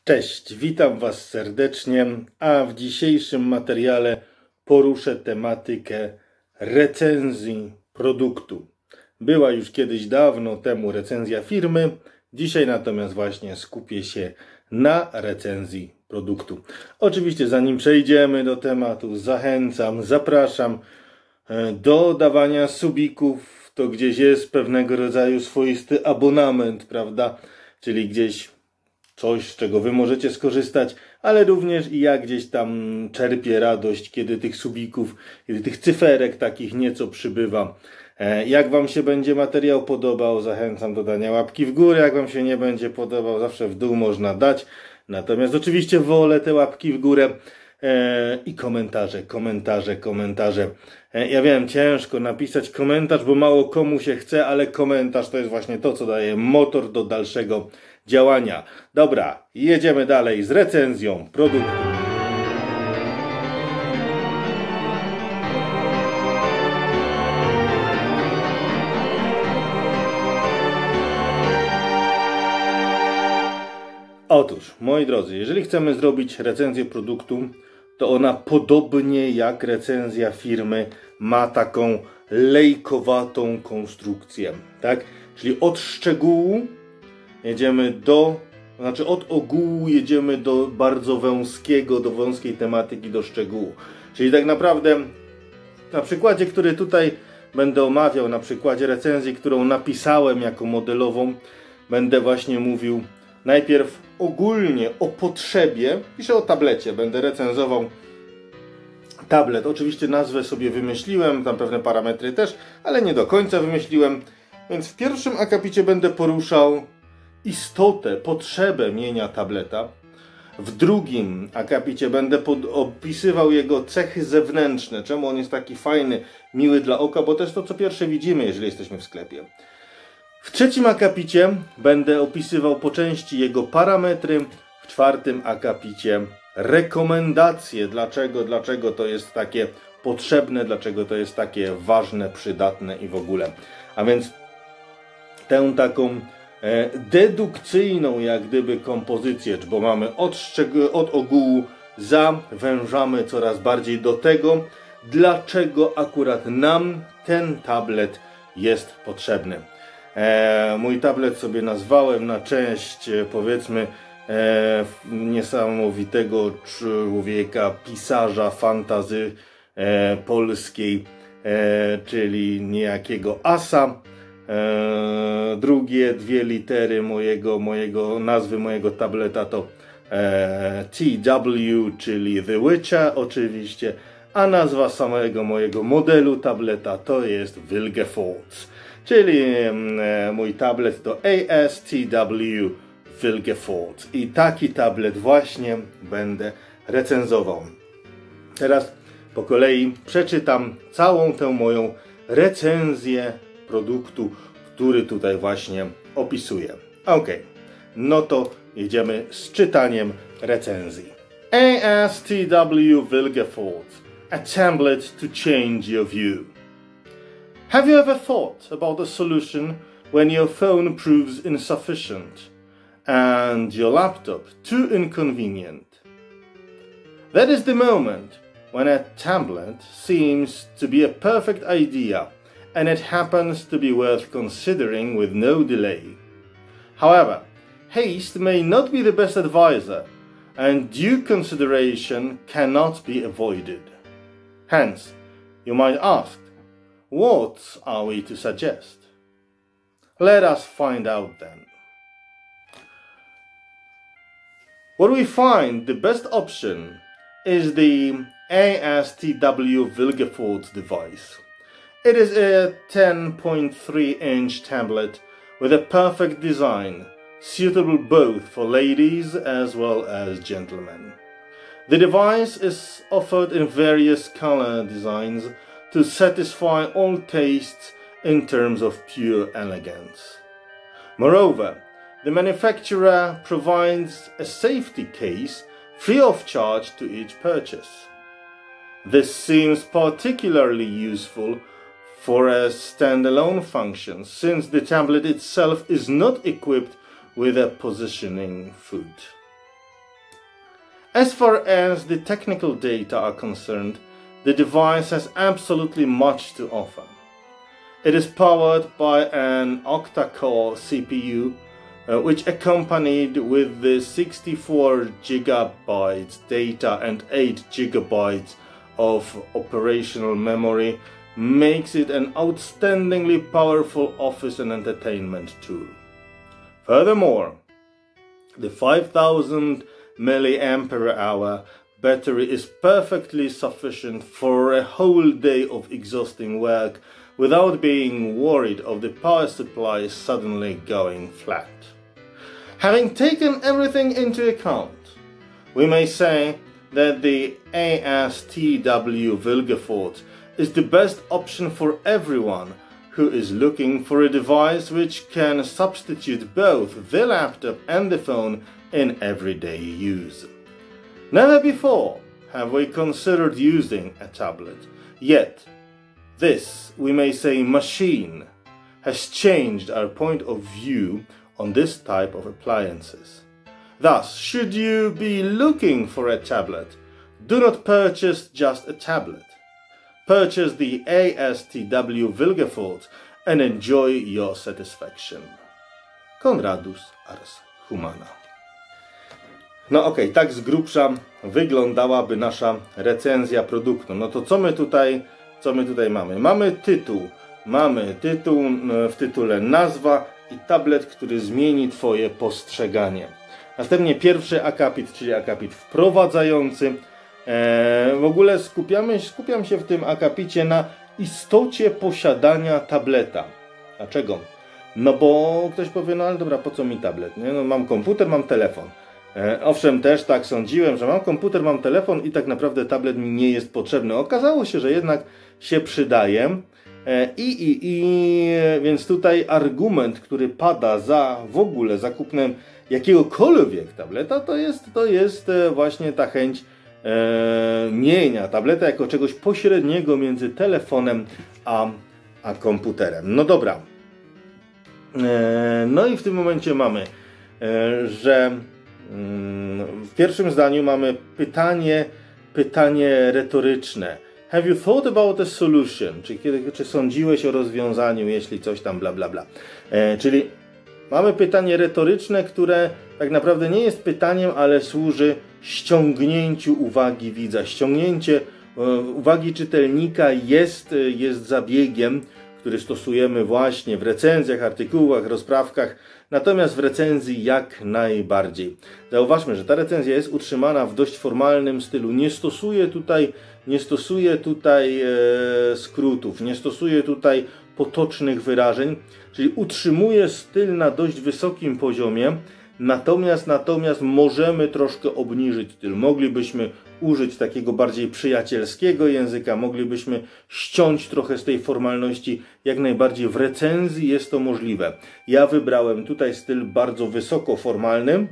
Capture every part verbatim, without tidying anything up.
Cześć, witam Was serdecznie, a w dzisiejszym materiale poruszę tematykę recenzji produktu. Była już kiedyś dawno temu recenzja firmy, dzisiaj natomiast właśnie skupię się na recenzji produktu. Oczywiście zanim przejdziemy do tematu, zachęcam, zapraszam do dawania subików. To gdzieś jest pewnego rodzaju swoisty abonament, prawda? Czyli gdzieś coś, z czego Wy możecie skorzystać, ale również i ja gdzieś tam czerpię radość, kiedy tych subików, kiedy tych cyferek takich nieco przybywa. Jak Wam się będzie materiał podobał, zachęcam do dania łapki w górę. Jak Wam się nie będzie podobał, zawsze w dół można dać. Natomiast oczywiście wolę te łapki w górę i komentarze, komentarze, komentarze. Ja wiem, ciężko napisać komentarz, bo mało komu się chce, ale komentarz to jest właśnie to, co daje motor do dalszego działania. Dobra, jedziemy dalej z recenzją produktu. Otóż, moi drodzy, jeżeli chcemy zrobić recenzję produktu, to ona podobnie jak recenzja firmy ma taką lejkowatą konstrukcję, tak? Czyli od szczegółu jedziemy do, znaczy od ogółu jedziemy do bardzo wąskiego, do wąskiej tematyki, do szczegółu. Czyli tak naprawdę na przykładzie, który tutaj będę omawiał, na przykładzie recenzji, którą napisałem jako modelową, będę właśnie mówił najpierw ogólnie o potrzebie, piszę o tablecie, będę recenzował tablet. Oczywiście nazwę sobie wymyśliłem, tam pewne parametry też, ale nie do końca wymyśliłem. Więc w pierwszym akapicie będę poruszał istotę, potrzebę mienia tableta. W drugim akapicie będę opisywał jego cechy zewnętrzne, czemu on jest taki fajny, miły dla oka, bo to jest to, co pierwsze widzimy, jeżeli jesteśmy w sklepie. W trzecim akapicie będę opisywał po części jego parametry. W czwartym akapicie rekomendacje, dlaczego, dlaczego to jest takie potrzebne, dlaczego to jest takie ważne, przydatne i w ogóle. A więc tę taką e, dedukcyjną jak gdyby kompozycję, bo mamy od, od ogółu, zawężamy coraz bardziej do tego, dlaczego akurat nam ten tablet jest potrzebny. E, mój tablet sobie nazwałem na cześć, e, powiedzmy, e, niesamowitego człowieka, pisarza fantazy e, polskiej, e, czyli niejakiego Asa. E, drugie dwie litery mojego, mojego nazwy mojego tableta to e, T W, czyli The Witcher oczywiście, a nazwa samego mojego modelu tableta to jest Vilgefortz. Czyli e, mój tablet to AStW Vilgefortz. I taki tablet właśnie będę recenzował. Teraz po kolei przeczytam całą tę moją recenzję produktu, który tutaj właśnie opisuję. Ok, no to jedziemy z czytaniem recenzji. AStW Vilgefortz, a template to change your view. Have you ever thought about a solution when your phone proves insufficient and your laptop too inconvenient? That is the moment when a tablet seems to be a perfect idea and it happens to be worth considering with no delay. However, haste may not be the best advisor and due consideration cannot be avoided. Hence, you might ask, what are we to suggest? Let us find out then. What we find the best option is the AStW Vilgefortz device. It is a ten point three inch tablet with a perfect design, suitable both for ladies as well as gentlemen. The device is offered in various color designs to satisfy all tastes in terms of pure elegance. Moreover, the manufacturer provides a safety case free of charge to each purchase. This seems particularly useful for a standalone function, since the tablet itself is not equipped with a positioning foot. As far as the technical data are concerned, the device has absolutely much to offer. It is powered by an octa-core C P U, uh, which accompanied with the sixty-four gigabytes data and eight gigabytes of operational memory, makes it an outstandingly powerful office and entertainment tool. Furthermore, the five thousand milliamp hour battery is perfectly sufficient for a whole day of exhausting work without being worried of the power supply suddenly going flat. Having taken everything into account, we may say that the AStW Vilgefortz is the best option for everyone who is looking for a device which can substitute both the laptop and the phone in everyday use. Never before have we considered using a tablet, yet this, we may say, machine has changed our point of view on this type of appliances. Thus, should you be looking for a tablet, do not purchase just a tablet. Purchase the AStW Vilgefortz and enjoy your satisfaction. Konradus ars humana. No okej, okay, tak z grubsza wyglądałaby nasza recenzja produktu. No to co my tutaj, co my tutaj mamy? Mamy tytuł. Mamy tytuł, w tytule nazwa i tablet, który zmieni Twoje postrzeganie. Następnie pierwszy akapit, czyli akapit wprowadzający. Eee, w ogóle skupiamy, skupiam się w tym akapicie na istocie posiadania tableta. Dlaczego? No bo ktoś powie, no ale dobra, po co mi tablet? Nie? No mam komputer, mam telefon. E, owszem, też tak sądziłem, że mam komputer, mam telefon i tak naprawdę tablet mi nie jest potrzebny. Okazało się, że jednak się przydaje. E, i, i, i więc tutaj argument, który pada za w ogóle zakupnem jakiegokolwiek tableta, to jest, to jest właśnie ta chęć e, mienia tableta jako czegoś pośredniego między telefonem a, a komputerem. No dobra. E, no i w tym momencie mamy, e, że w pierwszym zdaniu mamy pytanie, pytanie retoryczne. Have you thought about a solution? Czy, kiedy, czy sądziłeś o rozwiązaniu, jeśli coś tam bla bla bla. E, czyli mamy pytanie retoryczne, które tak naprawdę nie jest pytaniem, ale służy ściągnięciu uwagi widza. Ściągnięcie e, uwagi czytelnika jest, jest zabiegiem, który stosujemy właśnie w recenzjach, artykułach, rozprawkach, natomiast w recenzji jak najbardziej. Zauważmy, że ta recenzja jest utrzymana w dość formalnym stylu. Nie stosuję tutaj, nie stosuję tutaj e, skrótów, nie stosuję tutaj potocznych wyrażeń, czyli utrzymuję styl na dość wysokim poziomie, natomiast, natomiast możemy troszkę obniżyć styl. Moglibyśmy użyć takiego bardziej przyjacielskiego języka, moglibyśmy ściąć trochę z tej formalności. Jak najbardziej w recenzji jest to możliwe. Ja wybrałem tutaj styl bardzo wysoko formalny,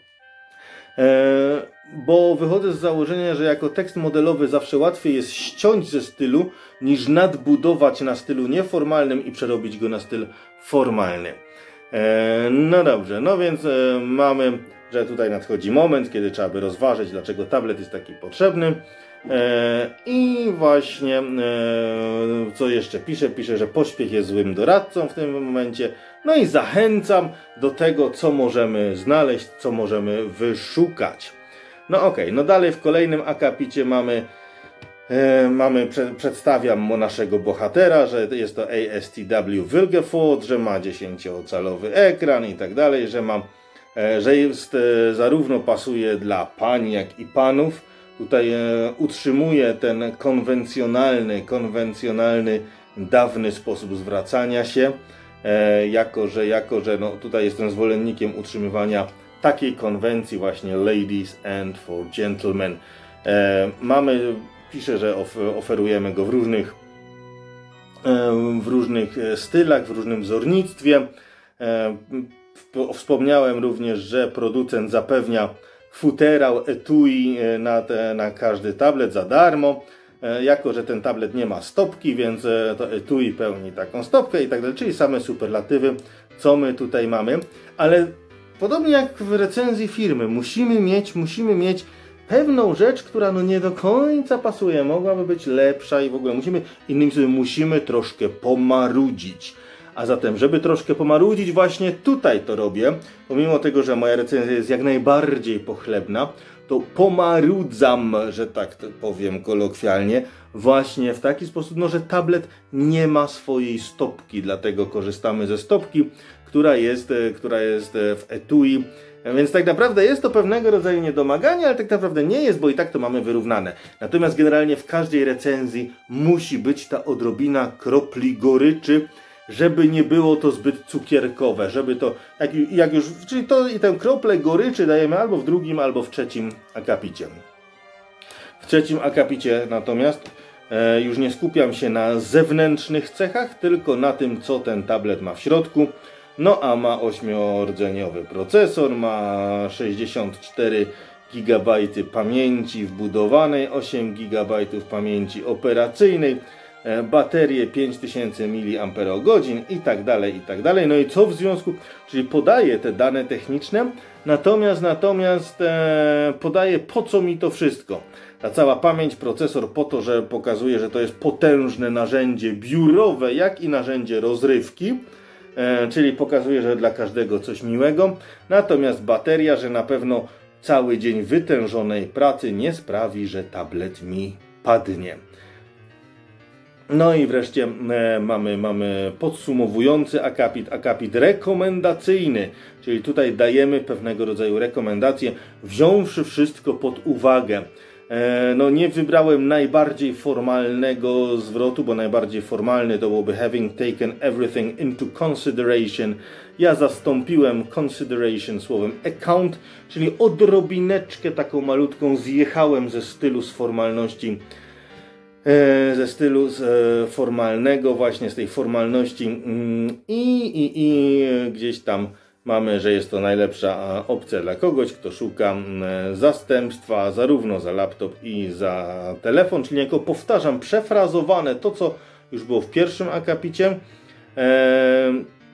bo wychodzę z założenia, że jako tekst modelowy zawsze łatwiej jest ściąć ze stylu, niż nadbudować na stylu nieformalnym i przerobić go na styl formalny. No dobrze, no więc mamy, że tutaj nadchodzi moment, kiedy trzeba by rozważyć, dlaczego tablet jest taki potrzebny. I właśnie, co jeszcze pisze? Pisze, że pośpiech jest złym doradcą w tym momencie. No i zachęcam do tego, co możemy znaleźć, co możemy wyszukać. No okej, okay, no dalej w kolejnym akapicie mamy, e, mamy prze, przedstawiam naszego bohatera, że jest to AStW Vilgefortz, że ma dziesięciocalowy ekran i tak dalej, że ma, e, że jest, e, zarówno pasuje dla pań, jak i panów. Tutaj e, utrzymuje ten konwencjonalny, konwencjonalny, dawny sposób zwracania się, e, jako że, jako, że no, tutaj jestem zwolennikiem utrzymywania takiej konwencji właśnie ladies and for gentlemen. E, mamy, pisze, że of, oferujemy go w różnych, e, w różnych stylach, w różnym wzornictwie. E, wspomniałem również, że producent zapewnia futerał, etui na, te, na każdy tablet za darmo. E, jako że ten tablet nie ma stopki, więc e, to etui pełni taką stopkę i tak dalej, czyli same superlatywy, co my tutaj mamy. Ale podobnie jak w recenzji firmy, musimy mieć, musimy mieć pewną rzecz, która no nie do końca pasuje, mogłaby być lepsza i w ogóle musimy, innymi słowy, musimy troszkę pomarudzić. A zatem, żeby troszkę pomarudzić, właśnie tutaj to robię. Pomimo tego, że moja recenzja jest jak najbardziej pochlebna, to pomarudzam, że tak to powiem kolokwialnie, właśnie w taki sposób, no, że tablet nie ma swojej stopki, dlatego korzystamy ze stopki, która jest, która jest w etui. Więc tak naprawdę jest to pewnego rodzaju niedomaganie, ale tak naprawdę nie jest, bo i tak to mamy wyrównane. Natomiast generalnie w każdej recenzji musi być ta odrobina kropli goryczy, żeby nie było to zbyt cukierkowe, żeby to, jak, jak już, czyli to i tę kroplę goryczy dajemy albo w drugim, albo w trzecim akapicie. W trzecim akapicie natomiast e, już nie skupiam się na zewnętrznych cechach, tylko na tym, co ten tablet ma w środku. No a ma ośmiordzeniowy procesor, ma sześćdziesiąt cztery gigabajty pamięci wbudowanej, osiem gigabajtów pamięci operacyjnej, baterię pięć tysięcy miliamperogodzin i tak dalej, i tak dalej. No i co w związku, czyli podaję te dane techniczne, natomiast, natomiast e, podaję, po co mi to wszystko. Ta cała pamięć, procesor po to, że pokazuje, że to jest potężne narzędzie biurowe, jak i narzędzie rozrywki. E, czyli pokazuje, że dla każdego coś miłego. Natomiast bateria, że na pewno cały dzień wytężonej pracy nie sprawi, że tablet mi padnie. No i wreszcie e, mamy, mamy podsumowujący akapit, akapit rekomendacyjny, czyli tutaj dajemy pewnego rodzaju rekomendacje, wziąwszy wszystko pod uwagę. E, no nie wybrałem najbardziej formalnego zwrotu, bo najbardziej formalny to byłoby having taken everything into consideration. Ja zastąpiłem consideration słowem account, czyli odrobineczkę taką malutką zjechałem ze stylu z formalności ze stylu formalnego, właśnie z tej formalności i, i, i gdzieś tam mamy, że jest to najlepsza opcja dla kogoś, kto szuka zastępstwa zarówno za laptop i za telefon, czyli jako powtarzam, przefrazowane to, co już było w pierwszym akapicie. E,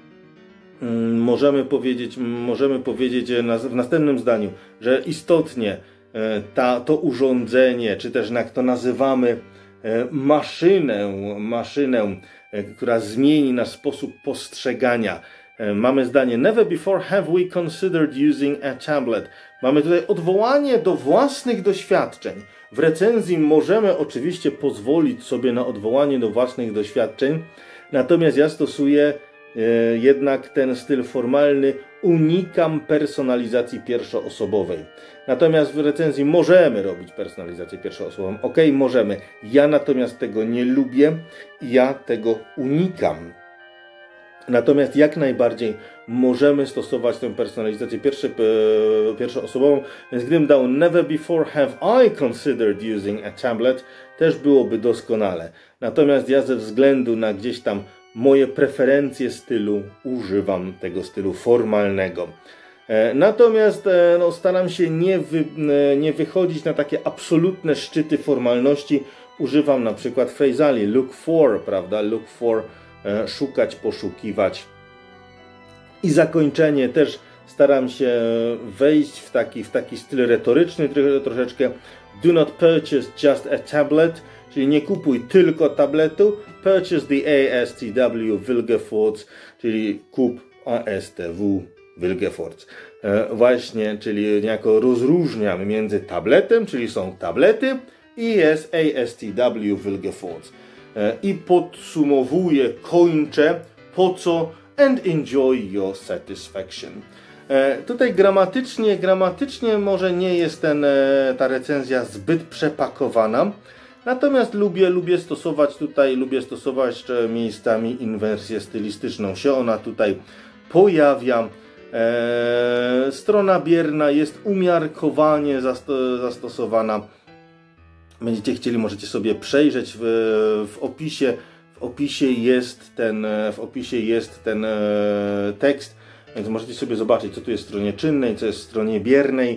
możemy powiedzieć, możemy powiedzieć w następnym zdaniu, że istotnie ta, to urządzenie, czy też jak to nazywamy, maszynę, maszynę, która zmieni nasz sposób postrzegania. Mamy zdanie never before have we considered using a tablet. Mamy tutaj odwołanie do własnych doświadczeń. W recenzji możemy oczywiście pozwolić sobie na odwołanie do własnych doświadczeń, natomiast ja stosuję e, jednak ten styl formalny, unikam personalizacji pierwszoosobowej. Natomiast w recenzji możemy robić personalizację pierwszoosobową. Ok, możemy. Ja natomiast tego nie lubię i ja tego unikam. Natomiast jak najbardziej możemy stosować tę personalizację pierwszy, e, pierwszoosobową. Więc gdybym dał never before have I considered using a tablet, też byłoby doskonale. Natomiast ja ze względu na gdzieś tam moje preferencje stylu używam tego stylu formalnego. E, natomiast e, no, staram się nie, wy, e, nie wychodzić na takie absolutne szczyty formalności. Używam na przykład frazali look for, prawda? Look for, e, szukać, poszukiwać. I zakończenie też staram się wejść w taki, w taki styl retoryczny troszeczkę. Do not purchase just a tablet, czyli nie kupuj tylko tabletu. Purchase the AStW Vilgefortz, czyli kup AStW Vilgefortz. E, właśnie, czyli niejako rozróżniam między tabletem, czyli są tablety, i jest AStW Vilgefortz. E, I podsumowuję, kończę, po co and enjoy your satisfaction. E, tutaj gramatycznie, gramatycznie może nie jest ten, e, ta recenzja zbyt przepakowana, natomiast lubię, lubię stosować tutaj, lubię stosować miejscami inwersję stylistyczną. Się ona tutaj pojawia. E, strona bierna jest umiarkowanie zasto zastosowana. Będziecie chcieli, możecie sobie przejrzeć w, w opisie. W opisie jest ten, w opisie jest ten e, tekst, więc możecie sobie zobaczyć, co tu jest w stronie czynnej, co jest w stronie biernej.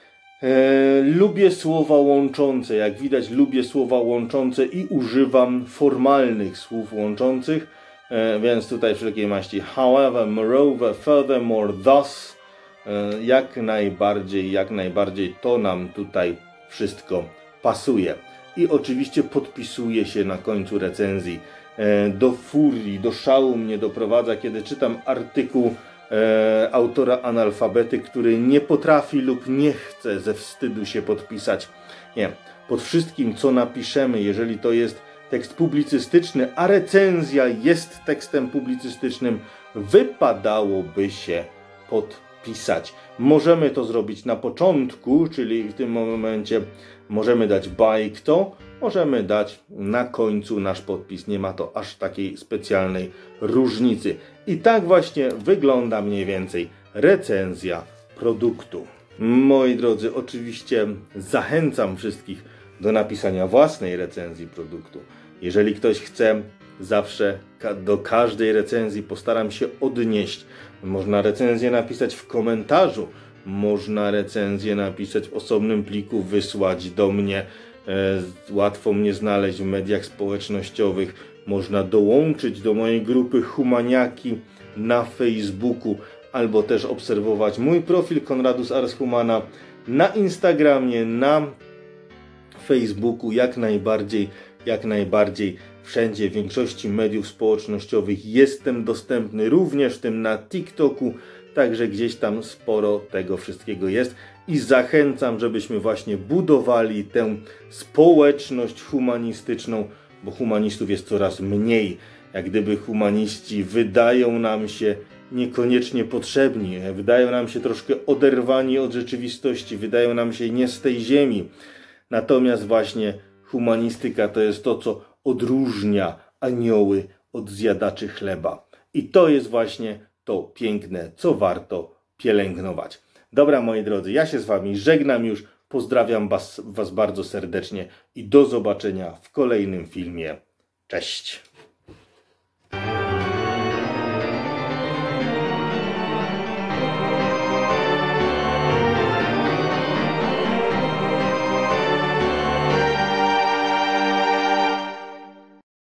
E, lubię słowa łączące, jak widać lubię słowa łączące i używam formalnych słów łączących, e, więc tutaj wszelkiej maści however, moreover, furthermore, thus, e, jak najbardziej, jak najbardziej to nam tutaj wszystko pasuje. I oczywiście podpisuję się na końcu recenzji. Do furii, do szału mnie doprowadza, kiedy czytam artykuł e, autora analfabety, który nie potrafi lub nie chce ze wstydu się podpisać. Nie, pod wszystkim co napiszemy, jeżeli to jest tekst publicystyczny, a recenzja jest tekstem publicystycznym, wypadałoby się podpisać. Możemy to zrobić na początku, czyli w tym momencie możemy dać by kto, możemy dać na końcu nasz podpis. Nie ma to aż takiej specjalnej różnicy. I tak właśnie wygląda mniej więcej recenzja produktu. Moi drodzy, oczywiście zachęcam wszystkich do napisania własnej recenzji produktu. Jeżeli ktoś chce, zawsze do każdej recenzji postaram się odnieść. Można recenzję napisać w komentarzu, można recenzję napisać w osobnym pliku, wysłać do mnie. E, łatwo mnie znaleźć w mediach społecznościowych. Można dołączyć do mojej grupy Humaniaki na Facebooku, albo też obserwować mój profil Konradus Ars Humana na Instagramie, na Facebooku, jak najbardziej, jak najbardziej wszędzie, w większości mediów społecznościowych jestem dostępny, również w tym na TikToku, także gdzieś tam sporo tego wszystkiego jest i zachęcam, żebyśmy właśnie budowali tę społeczność humanistyczną, bo humanistów jest coraz mniej. Jak gdyby humaniści wydają nam się niekoniecznie potrzebni, wydają nam się troszkę oderwani od rzeczywistości, wydają nam się nie z tej ziemi. Natomiast właśnie humanistyka to jest to, co odróżnia anioły od zjadaczy chleba. I to jest właśnie to piękne, co warto pielęgnować. Dobra, moi drodzy, ja się z wami żegnam już, pozdrawiam was, was bardzo serdecznie i do zobaczenia w kolejnym filmie. Cześć!